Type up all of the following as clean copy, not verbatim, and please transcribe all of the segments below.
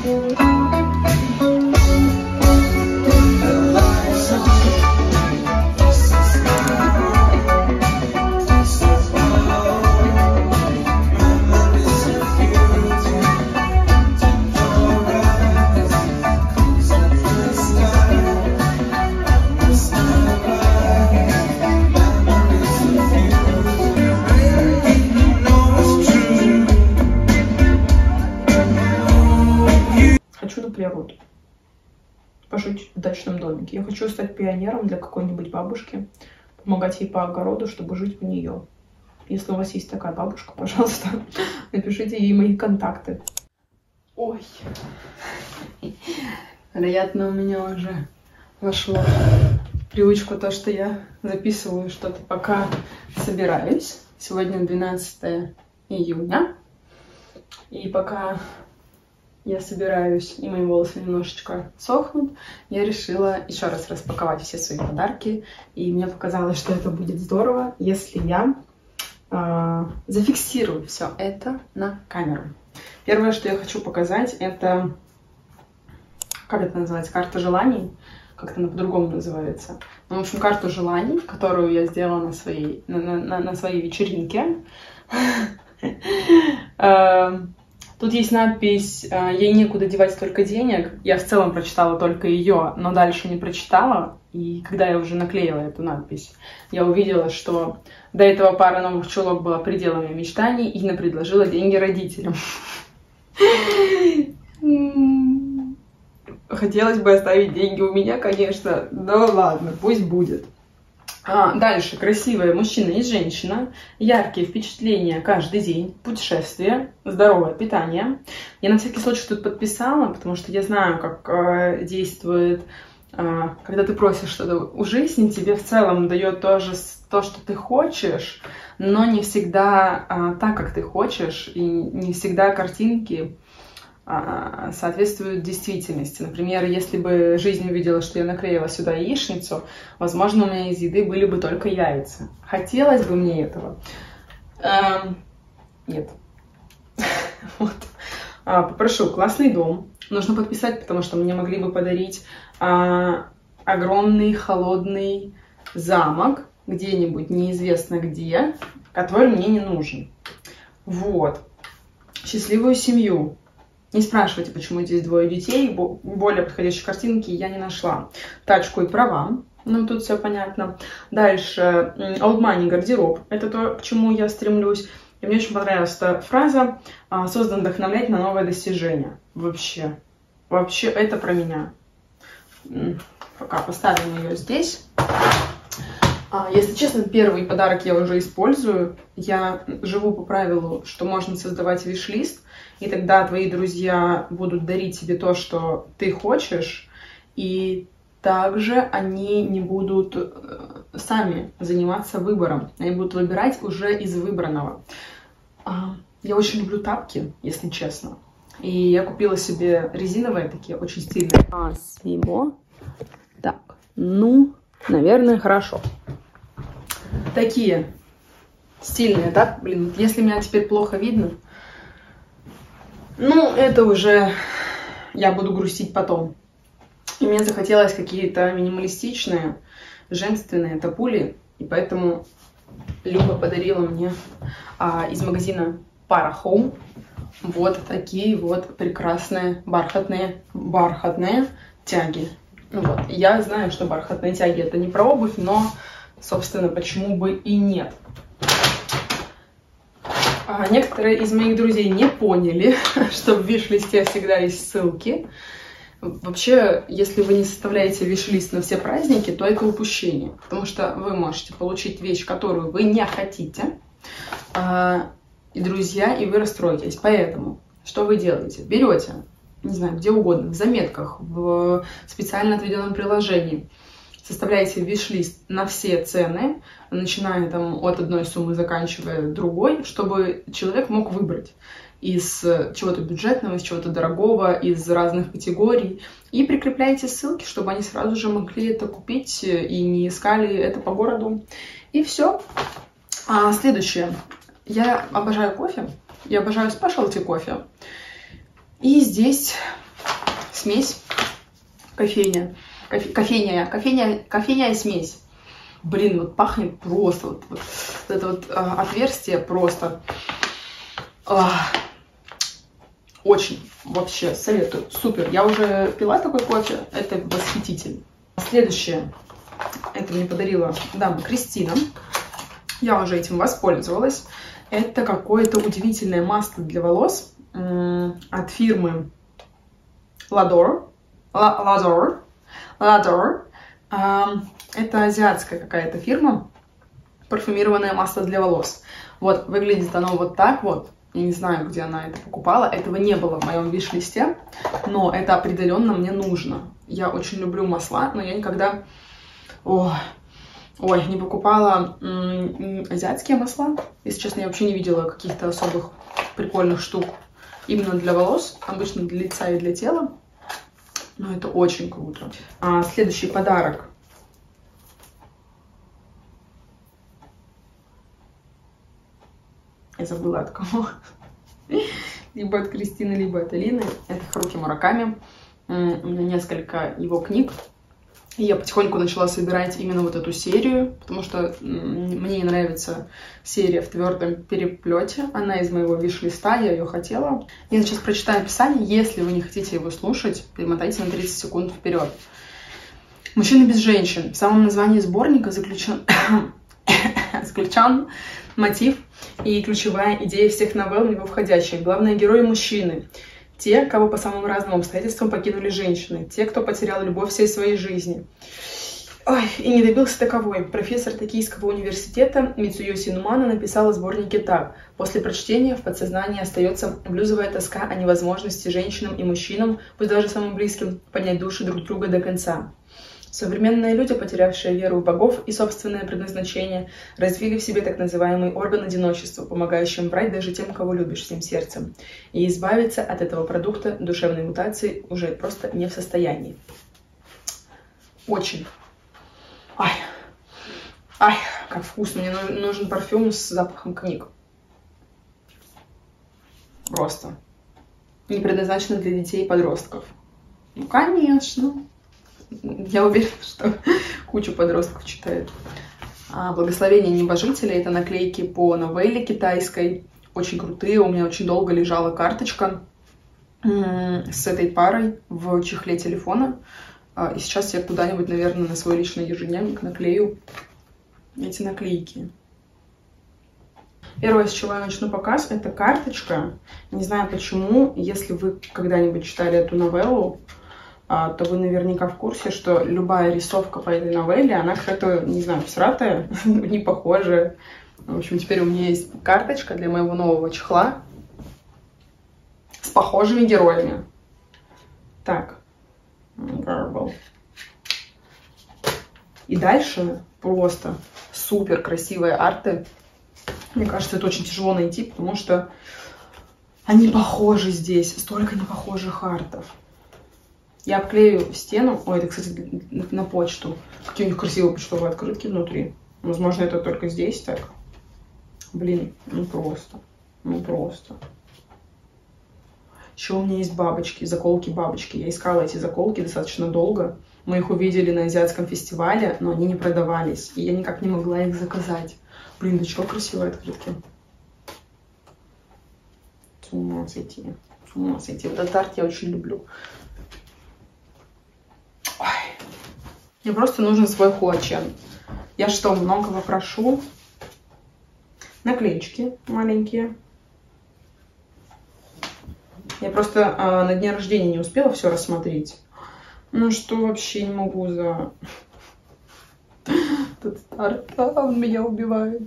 Природу, пожить в дачном домике. Я хочу стать пионером для какой-нибудь бабушки, помогать ей по огороду, чтобы жить у нее. Если у вас есть такая бабушка, пожалуйста, напишите ей мои контакты. Ой, вероятно, у меня уже вошло в привычку то, что я записываю что-то, пока собираюсь. Сегодня 12 июня, и пока я собираюсь, и мои волосы немножечко сохнут, я решила еще раз распаковать все свои подарки. И мне показалось, что это будет здорово, если я зафиксирую все это на камеру. Первое, что я хочу показать, это, как это называется, карта желаний, как-то она по-другому называется. Ну, в общем, карту желаний, которую я сделала на своей вечеринке. Тут есть надпись «Ей некуда девать столько денег». Я в целом прочитала только ее, но дальше не прочитала. И когда я уже наклеила эту надпись, я увидела, что до этого пара новых чулок была пределом ее мечтаний, и Инна предложила деньги родителям. Хотелось бы оставить деньги у меня, конечно. Да ладно, пусть будет. Дальше красивые мужчина и женщина, яркие впечатления каждый день, путешествия, здоровое питание. Я на всякий случай тут подписала, потому что я знаю, как действует, когда ты просишь что-то у жизни, тебе в целом дает то, что ты хочешь, но не всегда так, как ты хочешь, и не всегда картинки соответствуют действительности. Например, если бы жизнь увидела, что я наклеила сюда яичницу, возможно, у меня из еды были бы только яйца. Хотелось бы мне этого? Нет. Вот. Попрошу, классный дом. Нужно подписать, потому что мне могли бы подарить огромный холодный замок где-нибудь, неизвестно где, который мне не нужен. Вот. Счастливую семью. Не спрашивайте, почему здесь двое детей, более подходящей картинки я не нашла. Тачку и права, ну тут все понятно. Дальше, old money, гардероб, это то, к чему я стремлюсь. И мне очень понравилась эта фраза, создан вдохновлять на новое достижение. Вообще это про меня. Пока поставим ее здесь. Если честно, первый подарок я уже использую. Я живу по правилу, что можно создавать виш-лист, и тогда твои друзья будут дарить тебе то, что ты хочешь, и также они не будут сами заниматься выбором. Они будут выбирать уже из выбранного. Я очень люблю тапки, если честно. И я купила себе резиновые такие, очень стильные. Спасибо. Так, ну, наверное, хорошо. Такие стильные, да? Блин, если меня теперь плохо видно, ну, это уже я буду грустить потом. И мне захотелось какие-то минималистичные, женственные тапули, и поэтому Люба подарила мне из магазина Para Home вот такие вот прекрасные бархатные тяги. Вот. Я знаю, что бархатные тяги это не про обувь, но, собственно, почему бы и нет. Некоторые из моих друзей не поняли, что в виш-листе всегда есть ссылки. Вообще, если вы не составляете виш-лист на все праздники, то это упущение. Потому что вы можете получить вещь, которую вы не хотите, и друзья, и вы расстроитесь. Поэтому, что вы делаете? Берете, не знаю, где угодно, в заметках, в специально отведенном приложении, составляете виш-лист на все цены, начиная там от одной суммы, заканчивая другой, чтобы человек мог выбрать из чего-то бюджетного, из чего-то дорогого, из разных категорий. И прикрепляете ссылки, чтобы они сразу же могли это купить и не искали это по городу. И все. Следующее. Я обожаю кофе. Я обожаю спешлти кофе. И здесь смесь. Кофейня и смесь. Блин, вот пахнет просто. Вот это вот отверстие просто. Очень вообще советую. Супер. Я уже пила такой кофе. Это восхитительно. Следующее. Это мне подарила дама Кристина. Я уже этим воспользовалась. Это какое-то удивительное масло для волос от фирмы Lador. Это азиатская какая-то фирма. Парфюмированное масло для волос. Вот, выглядит оно вот так вот. Я не знаю, где она это покупала. Этого не было в моем виш-листе. Но это определенно мне нужно. Я очень люблю масла, но я никогда... Ой, не покупала азиатские масла. Если честно, я вообще не видела каких-то особых прикольных штук именно для волос. Обычно для лица и для тела. Но это очень круто. Следующий подарок. Я забыла от кого. Либо от Кристины, либо от Алины. Это Харуки Мураками. У меня несколько его книг. И я потихоньку начала собирать именно вот эту серию, потому что мне не нравится серия в твердом переплете. Она из моего виш-листа, я ее хотела. Я сейчас прочитаю описание. Если вы не хотите его слушать, перемотайте на 30 секунд вперед. Мужчины без женщин. В самом названии сборника заключен мотив и ключевая идея всех новелл в него входящих. Главные герои – мужчины. Те, кого по самым разным обстоятельствам покинули женщины. Те, кто потерял любовь всей своей жизни. И не добился таковой. Профессор Токийского университета Мицуёси Нумана написала в сборнике так. После прочтения в подсознании остается блюзовая тоска о невозможности женщинам и мужчинам, пусть даже самым близким, понять души друг друга до конца. Современные люди, потерявшие веру в богов и собственное предназначение, развили в себе так называемый орган одиночества, помогающий им врать даже тем, кого любишь всем сердцем. И избавиться от этого продукта душевной мутации уже просто не в состоянии. Очень. Ай, как вкусно. Мне нужен парфюм с запахом книг. Просто. Не предназначено для детей и подростков. Ну, конечно. Я уверена, что кучу подростков читает. «Благословение небожителя» — это наклейки по новелле китайской. Очень крутые. У меня очень долго лежала карточка с этой парой в чехле телефона. И сейчас я куда-нибудь, наверное, на свой личный ежедневник наклею эти наклейки. Первое, с чего я начну показ, это карточка. Не знаю почему, если вы когда-нибудь читали эту новеллу, то вы наверняка в курсе, что любая рисовка по этой новелле, она какая-то, не знаю, всратая, не похожая. В общем, теперь у меня есть карточка для моего нового чехла с похожими героями. Так. И дальше просто супер красивые арты. Мне кажется, это очень тяжело найти, потому что они похожи здесь. Столько непохожих артов. Я обклею стену. Ой, это, кстати, на почту. Какие у них красивые почтовые открытки внутри. Возможно, это только здесь так. Блин, ну просто. Ну просто. Еще у меня есть бабочки, заколки-бабочки. Я искала эти заколки достаточно долго. Мы их увидели на азиатском фестивале, но они не продавались. И я никак не могла их заказать. Блин, да что красивые открытки. С ума сойти. С ума сойти. Вот этот арт я очень люблю. Ой. Мне просто нужен свой хуачен. Я что, многого прошу? Наклеечки маленькие. Я просто на дне рождения не успела все рассмотреть. Ну что вообще не могу за... Этот старт, он меня убивает.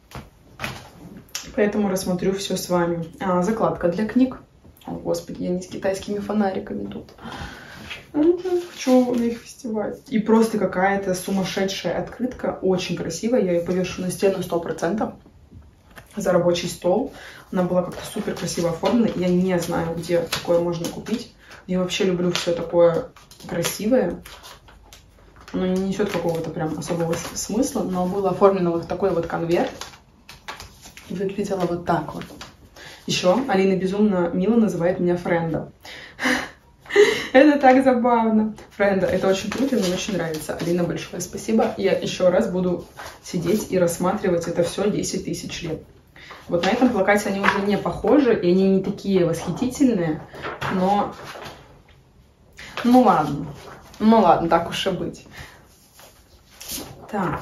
Поэтому рассмотрю все с вами. Закладка для книг. О, господи, я не с китайскими фонариками тут. Хочу на их фестиваль. И просто какая-то сумасшедшая открытка. Очень красивая. Я ее повешу на стену 100%. За рабочий стол. Она была как-то супер красиво оформлена. Я не знаю, где такое можно купить. Я вообще люблю все такое красивое. Оно не несет какого-то прям особого смысла, но было оформлено вот такой вот конверт. И выглядело вот так вот. Еще Алина безумно мило называет меня френдом. Это так забавно. Френда, это очень круто, мне очень нравится. Алина, большое спасибо. Я еще раз буду сидеть и рассматривать это все 10 тысяч лет. Вот на этом плакате они уже не похожи, и они не такие восхитительные, но... Ну ладно, так уж и быть. Так.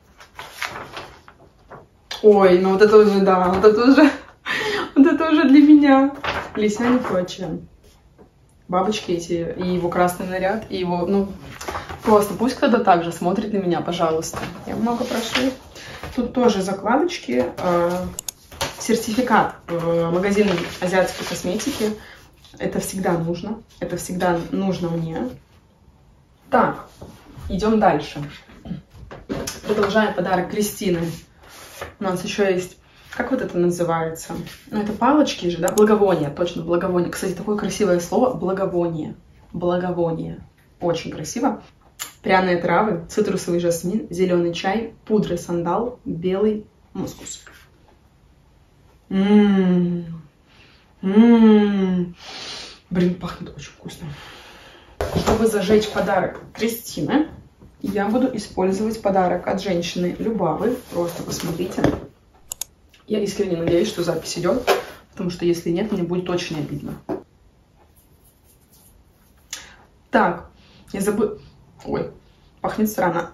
Ой, ну вот это уже, да, вот это уже для меня. Лисяне прочее. Бабочки эти, и его красный наряд, и его, ну, просто пусть кто-то так же смотрит на меня, пожалуйста. Я много прошу. Тут тоже закладочки, сертификат магазина азиатской косметики. Это всегда нужно мне. Так, идем дальше. Продолжаем подарок Кристины. У нас еще есть, как вот это называется? Ну, это палочки же, да? Благовония, точно, благовония. Кстати, такое красивое слово, благовоние. Благовоние. Очень красиво. Пряные травы, цитрусовый жасмин, зеленый чай, пудра сандал, белый мускус. Блин, пахнет очень вкусно. Чтобы зажечь подарок Кристины, я буду использовать подарок от женщины Любавы. Просто посмотрите. Я искренне надеюсь, что запись идет, потому что если нет, мне будет очень обидно. Так, я забыла... Ой, пахнет странно.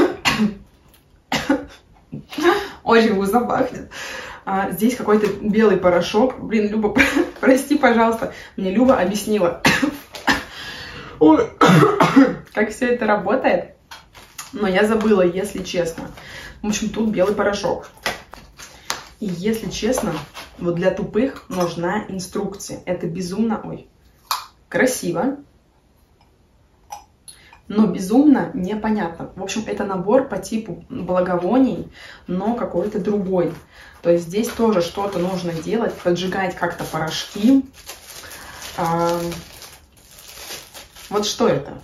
Очень вкусно пахнет. Здесь какой-то белый порошок. Блин, Люба, прости, пожалуйста. Мне Люба объяснила, ой, как все это работает. Но я забыла, если честно. В общем, тут белый порошок. И если честно, вот для тупых нужна инструкция. Это безумно, ой, красиво, но безумно непонятно. В общем, это набор по типу благовоний, но какой-то другой. То есть здесь тоже что-то нужно делать, поджигать как-то порошки. Вот что это?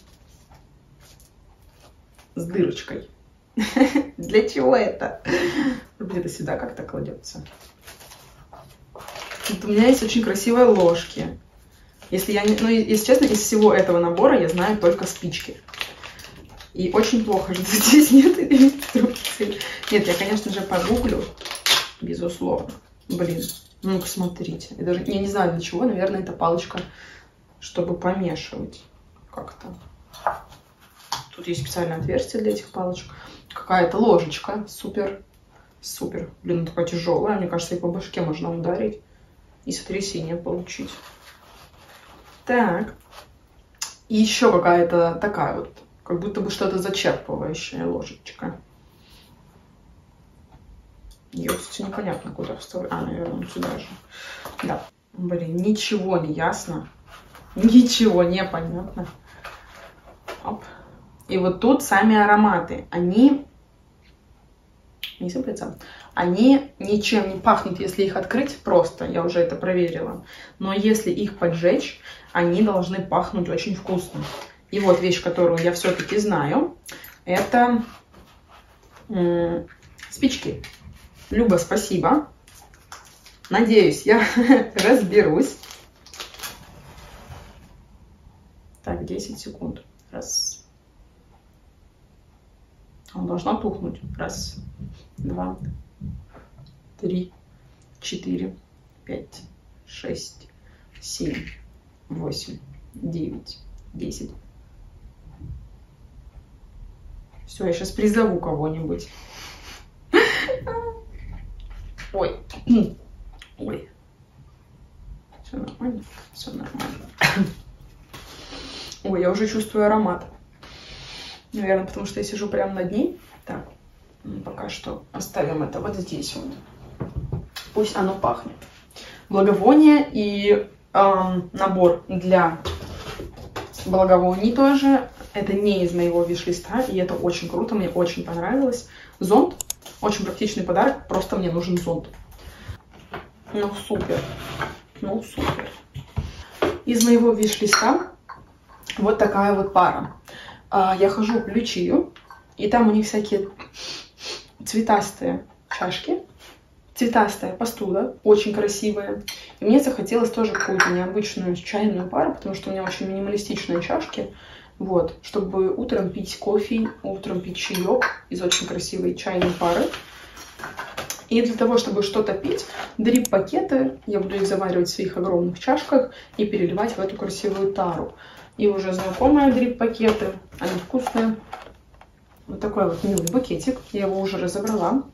С дырочкой. Для чего это? Где-то сюда как-то кладется. Тут у меня есть очень красивые ложки. Если честно, из всего этого набора я знаю только спички. И очень плохо, что здесь нет инструкции. Нет, я, конечно же, погуглю. Безусловно. Блин, ну-ка смотрите. Я не знаю для чего. Наверное, это палочка, чтобы помешивать как-то. Тут есть специальное отверстие для этих палочек. Какая-то ложечка. Супер. Супер. Блин, она такая тяжелая. Мне кажется, и по башке можно ударить. И сотрясение получить. Так. И еще какая-то такая вот. Как будто бы что-то зачерпывающая ложечка. Ее, кстати, непонятно, куда вставить. Наверное, сюда же. Да. Блин, ничего не ясно. Ничего не понятно. Оп. И вот тут сами ароматы. Они не сыплются. Они ничем не пахнут, если их открыть просто. Я уже это проверила. Но если их поджечь, они должны пахнуть очень вкусно. И вот вещь, которую я все-таки знаю, это спички. Люба, спасибо. Надеюсь, я разберусь. Так, 10 секунд. Раз. Он должно тухнуть. Раз, два, 3, 4, 5, 6, 7, 8, 9, 10. Все, я сейчас призову кого-нибудь. Ой. Ой. Все нормально? Все нормально. Ой, я уже чувствую аромат. Наверное, потому что я сижу прямо над ней. Так, пока что оставим это вот здесь вот. Пусть оно пахнет. Благовоние и набор для благовоний тоже. Это не из моего виш-листа, и это очень круто, мне очень понравилось. Зонт. Очень практичный подарок, просто мне нужен зонт. Ну, супер. Ну, супер. Из моего виш-листа вот такая вот пара. Я хожу в Лючию, и там у них всякие цветастые чашки. цветастая посуда, очень красивая. И мне захотелось тоже какую-то необычную чайную пару, потому что у меня очень минималистичные чашки. Вот, чтобы утром пить кофе, утром пить чаек из очень красивой чайной пары. И для того, чтобы что-то пить, дрип-пакеты я буду их заваривать в своих огромных чашках и переливать в эту красивую тару. И уже знакомые дрип-пакеты, они вкусные. Вот такой вот милый букетик, я его уже разобрала.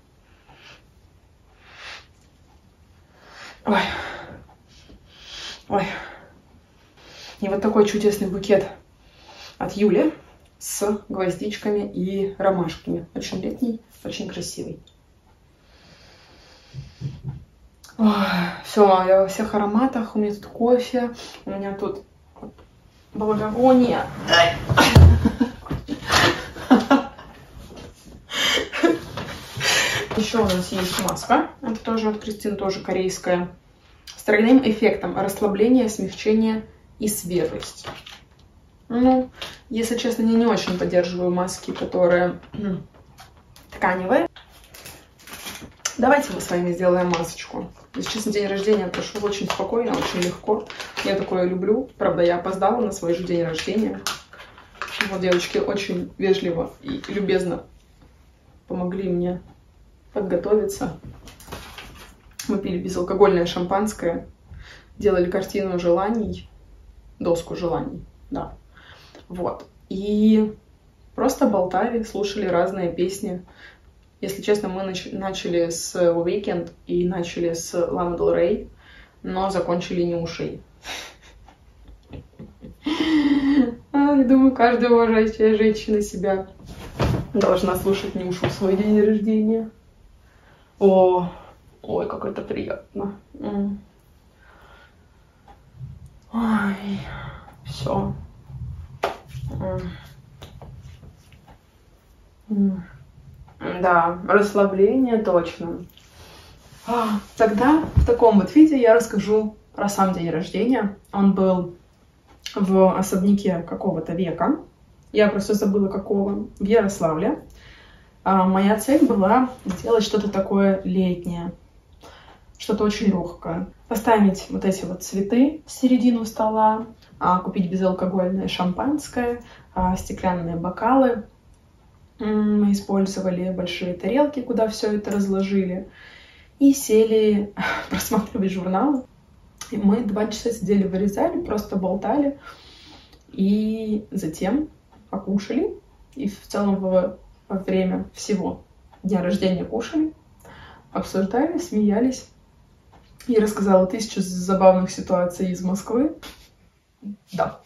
Ой. Ой. И вот такой чудесный букет от Юли с гвоздичками и ромашками. Очень летний, очень красивый. Все, я во всех ароматах. У меня тут кофе, у меня тут благовония. Еще у нас есть маска. Это тоже от Кристины, тоже корейская. С тройным эффектом расслабление, смягчение и свежесть. Ну, если честно, я не очень поддерживаю маски, которые тканевые. Давайте мы с вами сделаем масочку. Если честно, день рождения прошел очень спокойно, очень легко. Я такое люблю. Правда, я опоздала на свой же день рождения. Вот девочки очень вежливо и любезно помогли мне подготовиться. Мы пили безалкогольное шампанское, делали картину желаний, доску желаний, да. Вот. И просто болтали, слушали разные песни. Если честно, мы начали с Weekend и начали с Lana Del Rey, но закончили не ушей. Я думаю, каждая уважающая женщина себя должна слушать Нюшу в свой день рождения. Ой, как это приятно. Ой, все. Да, расслабление точно. Тогда в таком вот виде я расскажу про сам день рождения. Он был в особняке какого-то века. Я просто забыла какого. В Ярославле. Моя цель была сделать что-то такое летнее. Что-то очень легкое. Поставить вот эти вот цветы в середину стола. Купить безалкогольное шампанское. Стеклянные бокалы. Мы использовали большие тарелки, куда все это разложили. И сели просматривать журналы. И мы 2 часа сидели, вырезали, просто болтали. И затем покушали. И в целом во время всего дня рождения кушали. Обсуждали, смеялись. Я рассказала 1000 забавных ситуаций из Москвы. Да.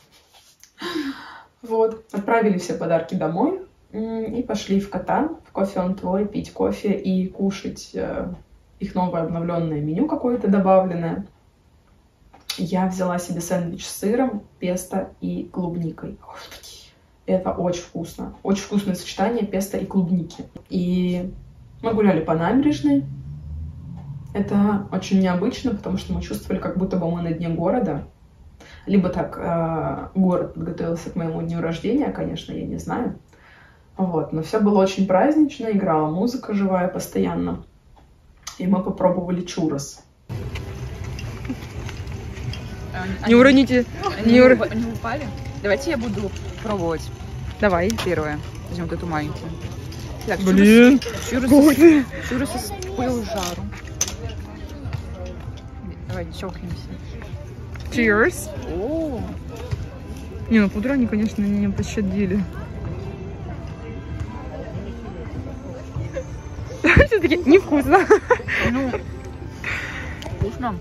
Вот. Отправили все подарки домой. И пошли в Катан, в Кофе он твой, пить кофе и кушать их новое обновленное меню какое-то добавленное. Я взяла себе сэндвич с сыром, песто и клубникой. Господи, это очень вкусно. Очень вкусное сочетание песто и клубники. И мы гуляли по набережной. Это очень необычно, потому что мы чувствовали, как будто бы мы на дне города. Либо так город подготовился к моему дню рождения, конечно, я не знаю. Вот, но все было очень празднично, играла музыка живая постоянно. И мы попробовали чуррос. Не уроните. Они упали? Давайте я буду пробовать. Давай. Первое. Возьмем вот эту маленькую. Так, блин, чуррос из пылу жару. Давай чокнемся. Cheers. О. Не, ну пудру они, конечно, не пощадили. Все-таки невкусно. Ну, вкусно.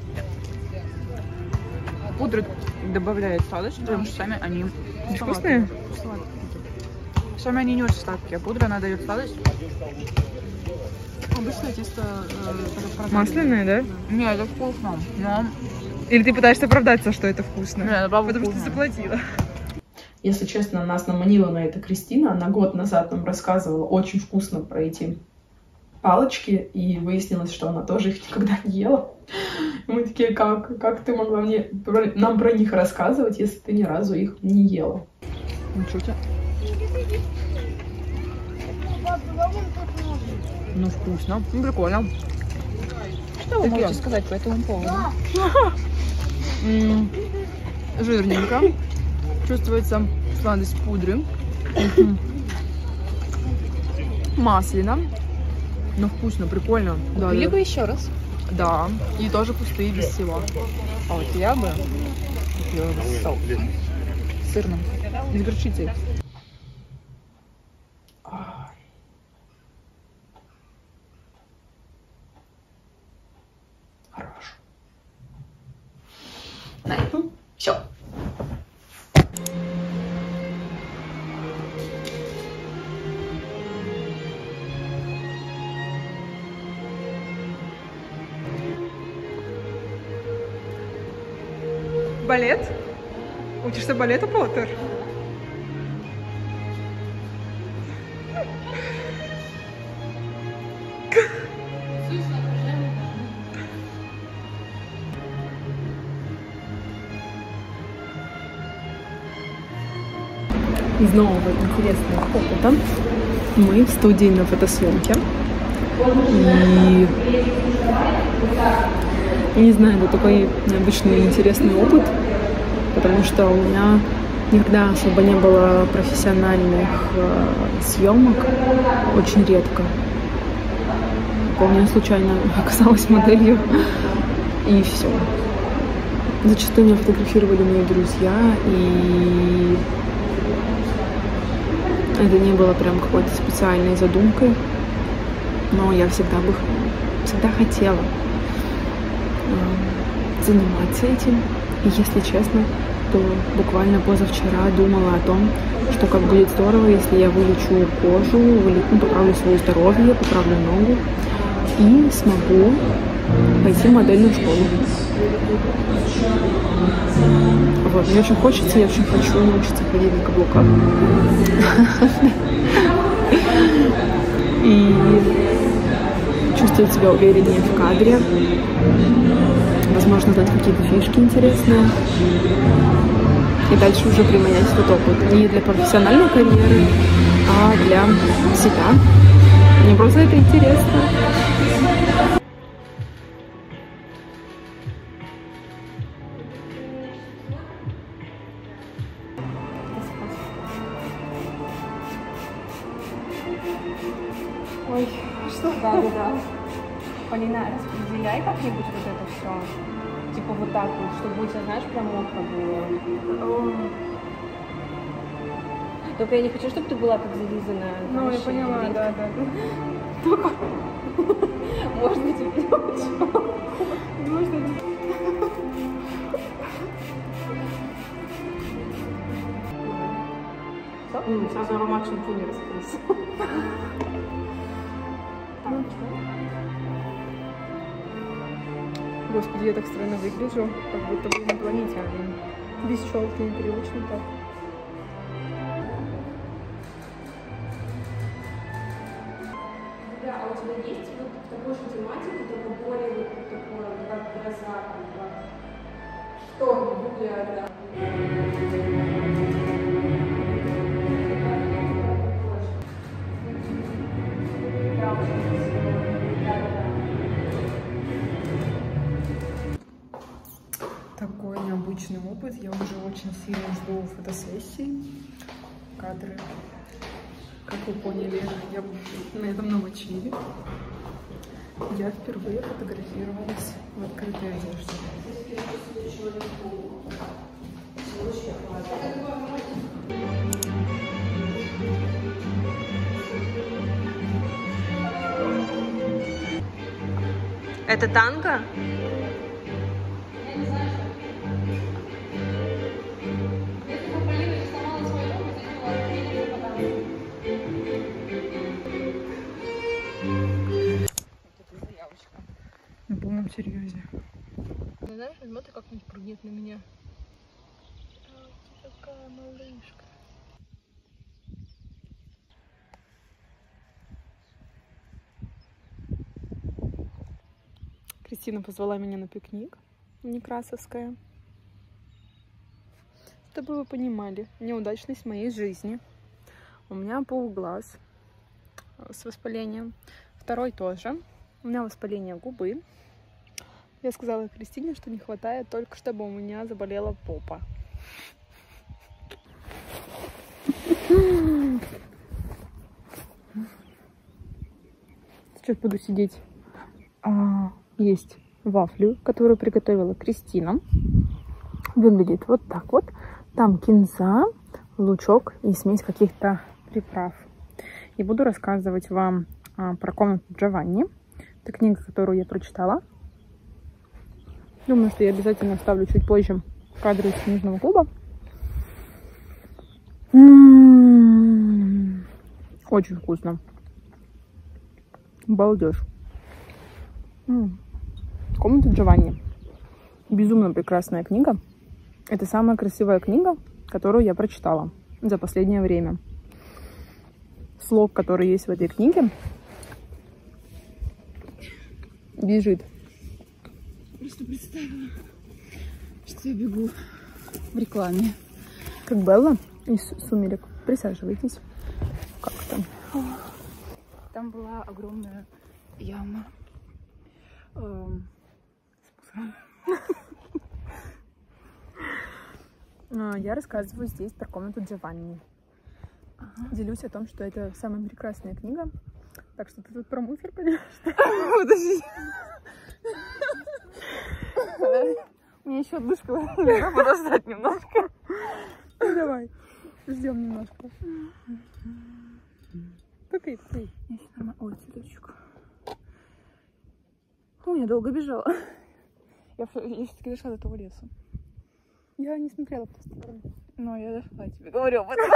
Пудра добавляет сладость, потому что сами они вкусные. Сами они не очень сладкие, а пудра она дает сладость. Обычное тесто масляное, да? Нет, это вкусно. Но... Или ты пытаешься оправдаться, что это вкусно? Нет, потому вкусно. что ты заплатила. Если честно, нас наманила на это Кристина. Она год назад нам рассказывала очень вкусно про эти палочки. И выяснилось, что она тоже их никогда не ела. Мы такие, как ты могла нам про них рассказывать, если ты ни разу их не ела? Ничего тебе. Ну, вкусно. Ну, прикольно. Что вы можете сказать по этому поводу? Жирненько. Чувствуется сладость пудры. Масляно. Но вкусно, прикольно. Купили бы еще раз? Да. И тоже пустые, без всего. А вот я бы купила с соусом. Сырным. С горчицей. Хорошо. На этом все. Балет? Учишься балету, Поттер? Из нового интересного опыта мы в студии на фотосъемке. И не знаю, это такой необычный интересный опыт, потому что у меня никогда особо не было профессиональных съемок, очень редко. Помню, я случайно оказалась моделью, и все. Зачастую меня фотографировали мои друзья, и это не было прям какой-то специальной задумкой, но я всегда хотела заниматься этим. И если честно, то буквально позавчера думала о том, что как будет здорово, если я вылечу кожу, поправлю свое здоровье, поправлю ногу и смогу пойти в модельную школу. Вот, мне очень хочется, я очень хочу научиться ходить на каблуках. И чувствовать себя увереннее в кадре. Возможно, знать какие-то фишки интересные. И дальше уже применять этот опыт. Не для профессиональной карьеры, а для себя. Мне просто это интересно. Ой, что? Да. Полина, распределяй как-нибудь вот это все. Типа вот так вот, чтобы у тебя, знаешь, прям мокро было. Только я не хочу, чтобы ты была как зализанная. Ну, я поняла, да. Только... Может быть, и пьёчь. Сразу аромат шампуня раскрылся. Господи, я так странно выгляжу, как будто бы инопланетянин. Без челки, непривычно так. Да, а у тебя есть вот такой же тематики, только более вот такое, как глаза, что выглядит, Такой необычный опыт. Я уже очень сильно жду фотосессии. Кадры, как вы поняли, я на этом намочили. Я впервые фотографировалась в открытой одежде. Это танго? На полном серьезе. Ты знаешь, возьмет и как-нибудь прыгнет на меня. Такая малышка. Кристина позвала меня на пикник в Некрасовское. Чтобы вы понимали, неудачность моей жизни. У меня полглаз с воспалением. Второй тоже. У меня воспаление губы. Я сказала Кристине, что не хватает только, чтобы у меня заболела попа. Сейчас буду сидеть. Есть вафлю, которую приготовила Кристина. Выглядит вот так вот. Там кинза, лучок и смесь каких-то приправ. И буду рассказывать вам про комнату Джованни. Это книга, которую я прочитала. Думаю, что я обязательно вставлю чуть позже кадры из книжного клуба. Очень вкусно. Балдеж. Комната Джованни. Безумно прекрасная книга. Это самая красивая книга, которую я прочитала за последнее время. Слог, который есть в этой книге, бежит. Просто представила, что я бегу в рекламе. Как Белла из «Сумерек». Присаживайтесь. Как там? Там была огромная яма с мусором. Я рассказываю здесь про комнату Джованни. Делюсь о том, что это самая прекрасная книга. Так что ты тут про мусор, конечно. Подожди. У меня еще душка. Надо подождать немножко. Давай. Ждем немножко. Попей. Ой, цветочек. Ой, я долго бежала. Я все-таки дошла до того леса. Я не смотрела в ту сторону. Но я дошла, тебе говорю об этом.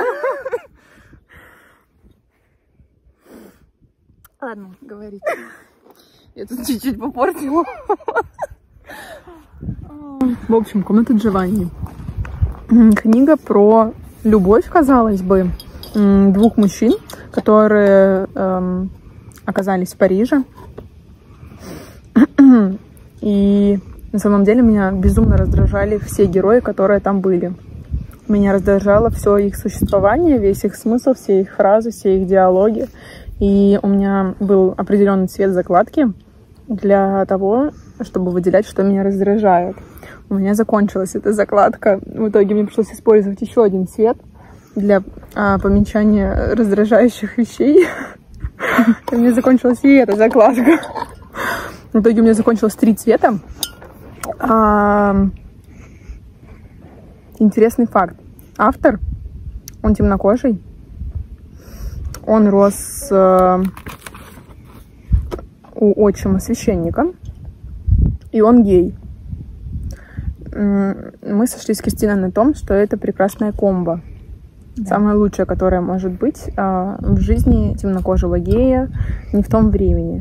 Ладно, говори. Я тут чуть-чуть попортила. В общем, комната Джованни. Книга про любовь, казалось бы, двух мужчин, которые оказались в Париже. И на самом деле меня безумно раздражали все герои, которые там были. Меня раздражало все их существование, весь их смысл, все их фразы, все их диалоги. И у меня был определенный цвет закладки для того, чтобы выделять, что меня раздражает. У меня закончилась эта закладка. В итоге мне пришлось использовать еще один цвет для помечания раздражающих вещей. У меня закончилась и эта закладка. В итоге у меня закончилось 3 цвета. Интересный факт. Автор, он темнокожий. Он рос у отчима священника. И он гей. Мы сошлись с Кристиной на том, что это прекрасная комбо. Да. Самое лучшее, которое может быть в жизни темнокожего гея не в том времени.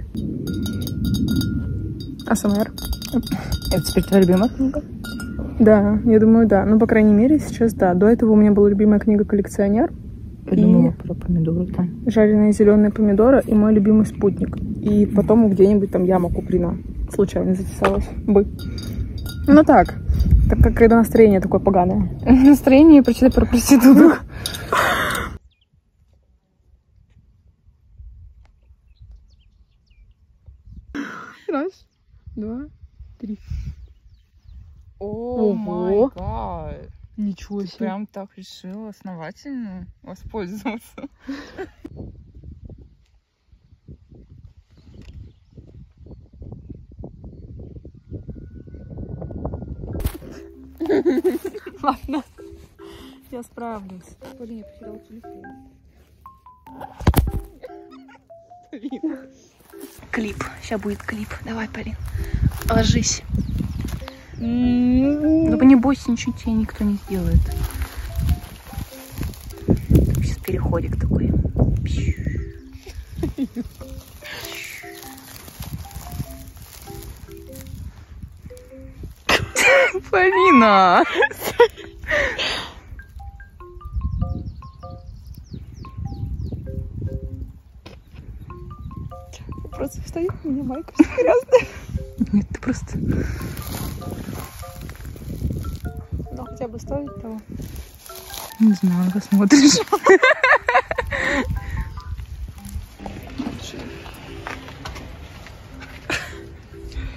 АСМР. Это теперь твоя любимая книга? Да, я думаю, да. Ну, по крайней мере, сейчас да. До этого у меня была любимая книга «Коллекционер». Я думала про помидоры там. Жареные зеленые помидоры и мой любимый спутник. И потом где-нибудь там яма Куприна случайно затесалась бы. Ну так как когда настроение такое поганое. Настроение прочитай про проституток. Раз, 2, 3. О май гад. Ничего себе. Прям так решила основательно воспользоваться. Ладно. Я справлюсь. Блин, я потеряла телефон. Клип. Сейчас будет клип. Давай, Полин. Ложись. Ну, не бойся, ничего тебе никто не сделает. Сейчас переходик такой. Полина! Просто встает, у меня майка грязная. Нет, ты просто... Ну, хотя бы стоит того. Не знаю, посмотришь.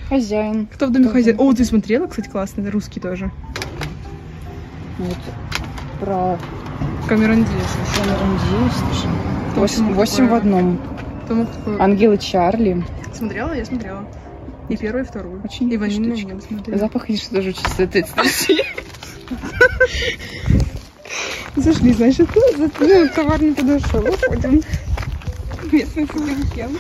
Хозяин. Кто в доме хозяин? О, ты смотрела, кстати, классно, это русский тоже. Вот. Про Камерон Диас. Камерон Диас. Кто 8 в одном. Кто мог такое? Ангелы Чарли. Смотрела? Я смотрела. И первую, и вторую. Очень и ванильную штучки. я смотрела. Запах, конечно, тоже очень соответствующий. Зашли, значит, товар не подошел. Уходим. Местный суперкем.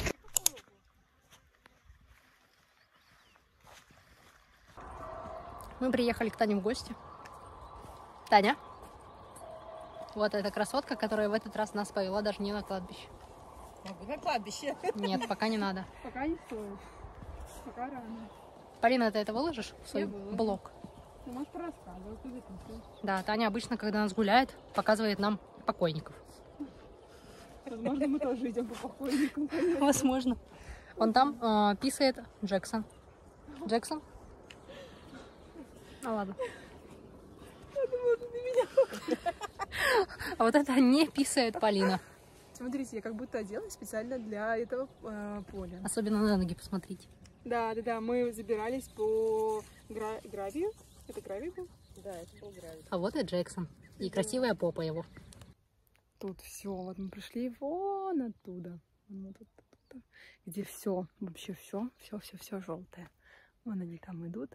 Мы приехали к Тане в гости. Таня. Вот эта красотка, которая в этот раз нас повела даже не на кладбище. На кладбище. Нет, пока не надо. Пока не стоит. Пока рано. Полина, ты это выложишь в свой блог? Ты можешь порассказывать. Да, Таня обычно, когда нас гуляет, показывает нам покойников. Возможно, мы тоже идем по покойникам. Возможно. Вон там писает Джексон. Джексон? А ладно. А вот это не писает Полина. Смотрите, я как будто оделась специально для этого поля. Особенно на ноги посмотрите. Да, мы забирались по гравию. Это гравий был? Да, это был гравий. А вот и Джексон. И красивая попа его. Тут все, вот мы пришли вон оттуда. Вот оттуда, где все, вообще все желтое. Вон они там идут.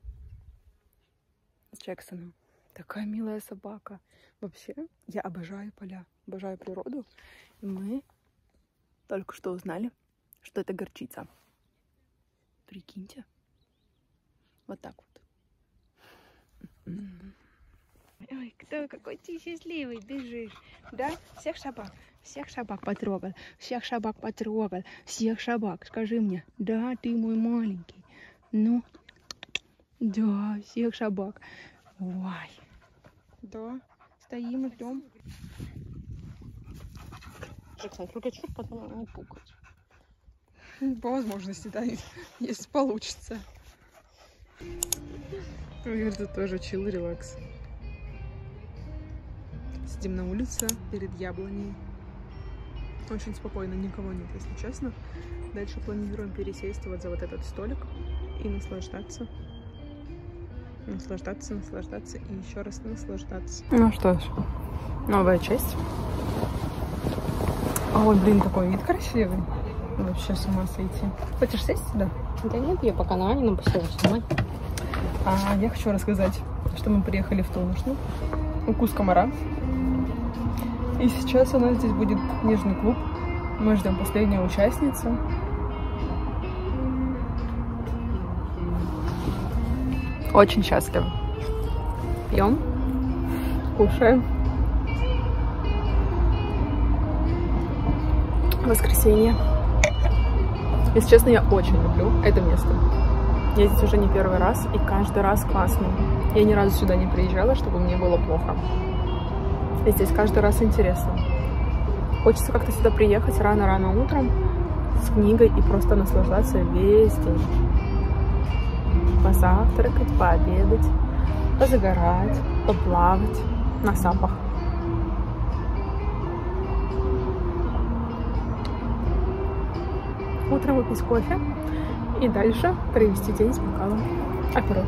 С Джексоном. Такая милая собака. Вообще, я обожаю поля, обожаю природу. И мы только что узнали, что это горчица. Прикиньте. Вот так вот. Ой, какой ты счастливый, бежишь. Да? Всех собак потрогал. Всех собак. Скажи мне, да, ты мой маленький. Ну, да, всех собак. Ой. Да, стоим и ждем. Джексон, только чуть потом не пукать. По возможности, да, если получится. Это тоже чил, релакс. Сидим на улице перед яблоней. Очень спокойно, никого нет, если честно. Дальше планируем пересесть вот за вот этот столик и наслаждаться. Наслаждаться и еще раз наслаждаться. Ну что ж, новая часть. Ой, блин, такой вид красивый. Вообще с ума сойти. Хочешь сесть сюда? Да нет, я пока на Анином посела снимать. Я хочу рассказать, что мы приехали в Тулушну. Укус комара. И сейчас у нас здесь будет книжный клуб. Мы ждем последнюю участницу. Очень счастлива. Пьем, кушаем. Воскресенье. Если честно, я очень люблю это место. Я здесь уже не первый раз, и каждый раз классно. Я ни разу сюда не приезжала, чтобы мне было плохо. И здесь каждый раз интересно. Хочется как-то сюда приехать рано-рано утром с книгой и просто наслаждаться весь день. Позавтракать, пообедать, позагорать, поплавать на сапах. Утром выпить кофе и дальше провести день с бокалом апероль.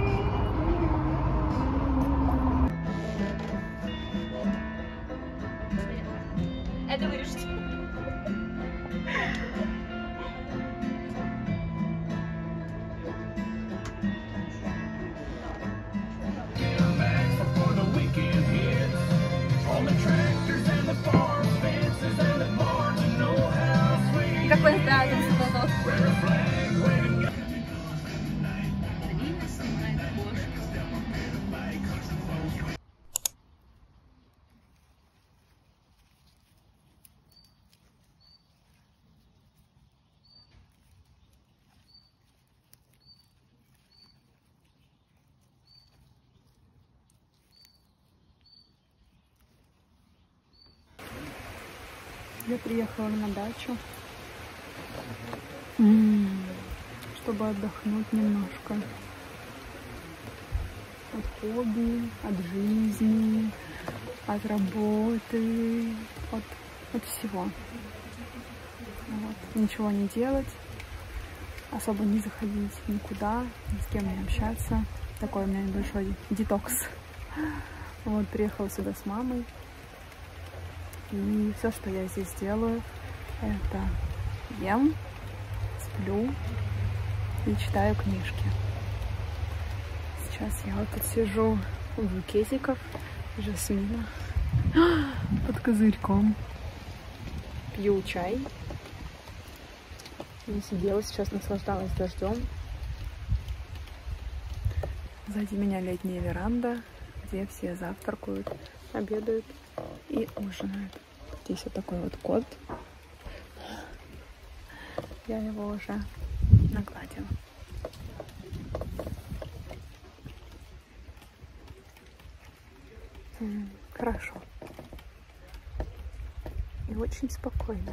Это вырежете. Какой здравый садок. Я приехала на дачу, чтобы отдохнуть немножко от хобби, от жизни, от работы, от всего. Вот. Ничего не делать, особо не заходить никуда, ни с кем не общаться. Такой у меня небольшой детокс. Вот, приехала сюда с мамой. И все, что я здесь делаю, это ем, сплю и читаю книжки. Сейчас я вот тут сижу у букетиков жасмина под козырьком. Пью чай. И сидела сейчас, наслаждалась дождем. Сзади меня летняя веранда, где все завтракают, обедают и ужинают. Здесь вот такой вот кот. Я его уже нагладила. Хорошо. И очень спокойно.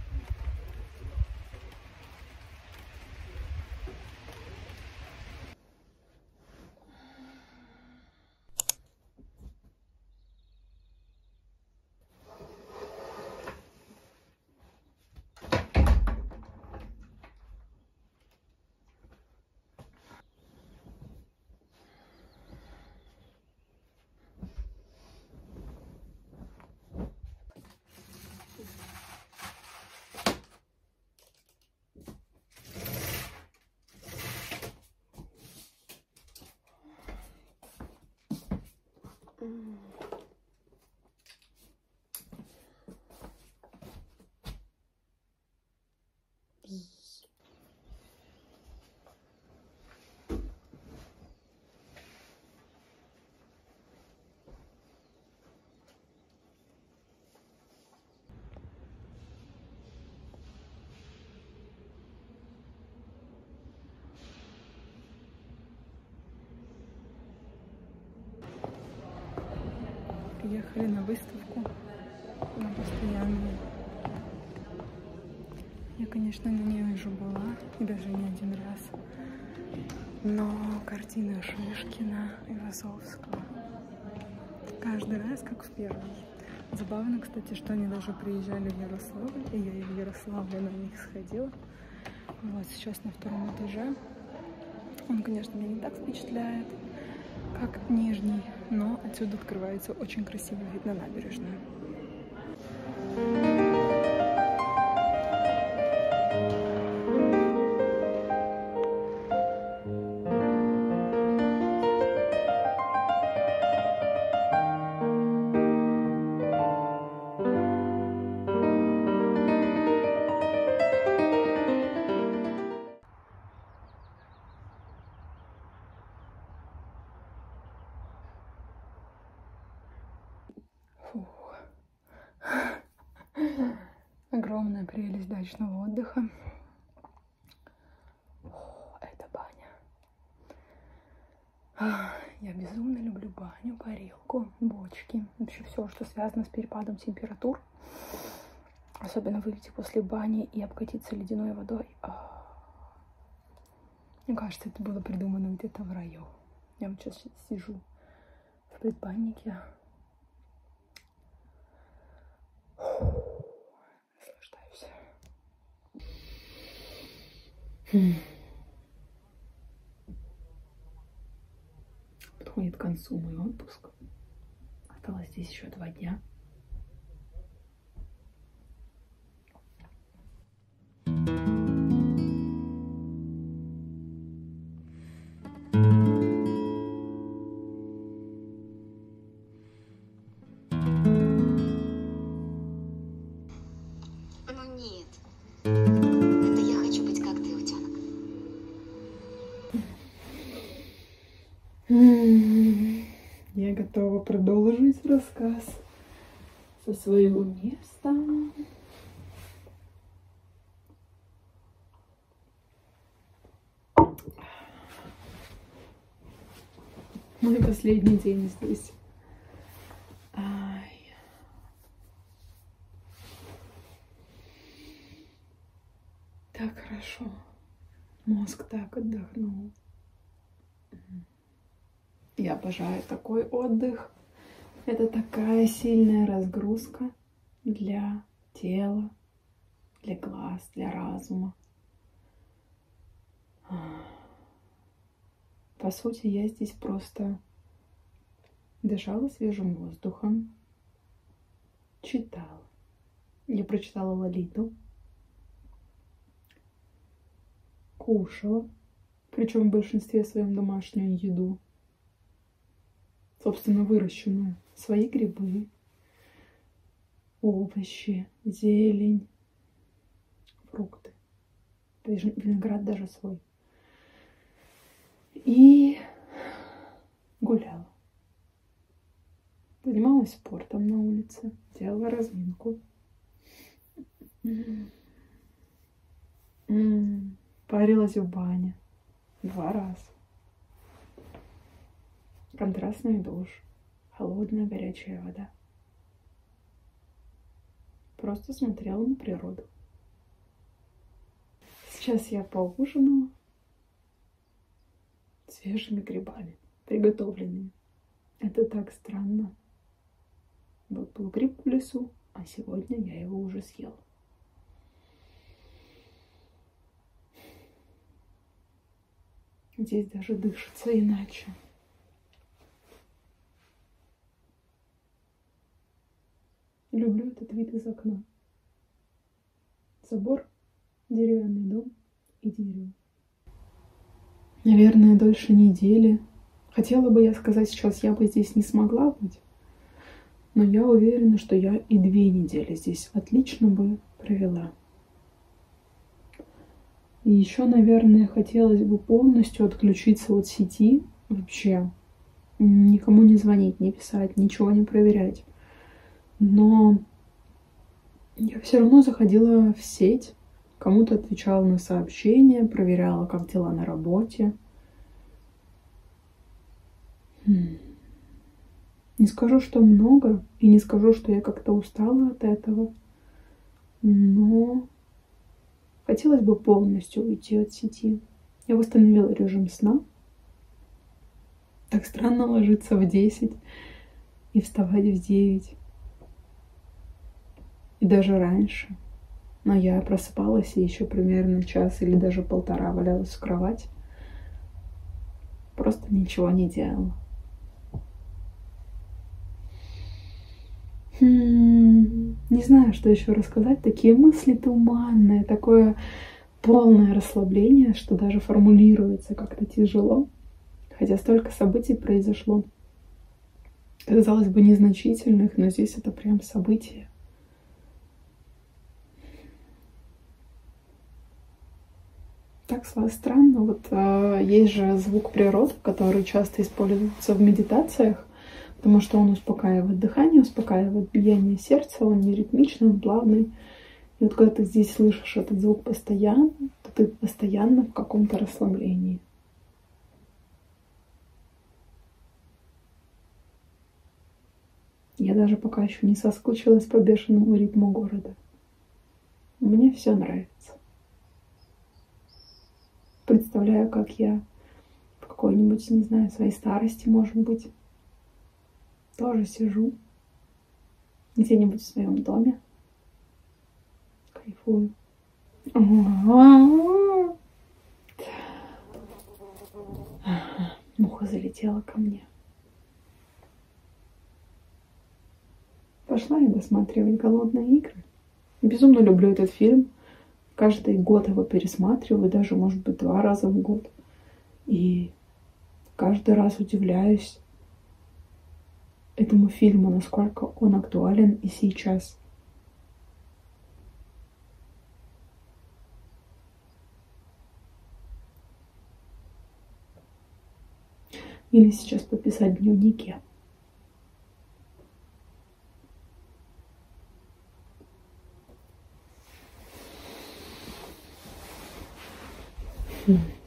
Приехали на выставку, на постоянную. Я, конечно, на ней уже была, и даже не один раз. Но картины Шишкина и Вазовского каждый раз как в первый. Забавно, кстати, что они даже приезжали в Ярославль, и я и в Ярославле на них сходила. Вот сейчас на втором этаже. Он, конечно, меня не так впечатляет, как нижний, но отсюда открывается очень красивый вид на набережную. Фух. Огромная прелесть дачного отдыха. Это баня. Я безумно люблю баню, парилку, бочки. Вообще все, что связано с перепадом температур. Особенно выйти после бани и обкатиться ледяной водой. Мне кажется, это было придумано где-то в раю. Я вот сейчас сижу в предбаннике. Наслаждаюсь. Подходит к концу мой отпуск. Осталось здесь еще 2 дня. Я готова продолжить рассказ со своего места. Мой последний день здесь. Так хорошо. Мозг так отдохнул. Я обожаю такой отдых. Это такая сильная разгрузка для тела, для глаз, для разума. По сути, я здесь просто дышала свежим воздухом, читала. Я прочитала Лолиту, кушала, причем в большинстве своем домашнюю еду, собственно, выращенную, свои грибы, овощи, зелень, фрукты, виноград даже свой. И гуляла. Занималась спортом на улице, делала разминку. Парилась в бане 2 раза. Контрастный душ, холодная горячая вода. Просто смотрела на природу. Сейчас я поужинала свежими грибами, приготовленными. Это так странно. Вот был гриб в лесу, а сегодня я его уже съела. Здесь даже дышится иначе. Люблю этот вид из окна. Забор, деревянный дом и дерево. Наверное, дольше недели. Хотела бы я сказать сейчас, я бы здесь не смогла быть. Но я уверена, что я и 2 недели здесь отлично бы провела. И еще, наверное, хотелось бы полностью отключиться от сети. Вообще никому не звонить, не писать, ничего не проверять. Но я все равно заходила в сеть, кому-то отвечала на сообщения, проверяла, как дела на работе. Не скажу, что много, и не скажу, что я как-то устала от этого, но хотелось бы полностью уйти от сети. Я восстановила режим сна. Так странно ложиться в 10 и вставать в 9. И даже раньше. Но я просыпалась и еще примерно час или даже 1,5 валялась в кровать. Просто ничего не делала. Не знаю, что еще рассказать. Такие мысли туманные, такое полное расслабление, что даже формулируется как-то тяжело. Хотя столько событий произошло. Казалось бы, незначительных, но здесь это прям событие. Так странно. Вот есть же звук природы, который часто используется в медитациях, потому что он успокаивает дыхание, успокаивает биение сердца, он не ритмичный, он плавный. И вот когда ты здесь слышишь этот звук постоянно, то ты постоянно в каком-то расслаблении. Я даже пока еще не соскучилась по бешеному ритму города. Мне все нравится. Представляю, как я в какой-нибудь, не знаю, своей старости, может быть, тоже сижу где-нибудь в своем доме, кайфую. Муха залетела ко мне. Пошла я досматривать «Голодные игры». Безумно люблю этот фильм. Каждый год его пересматриваю, даже, может быть, 2 раза в год. И каждый раз удивляюсь этому фильму, насколько он актуален и сейчас. Или сейчас пописать в дневнике. Mm-hmm.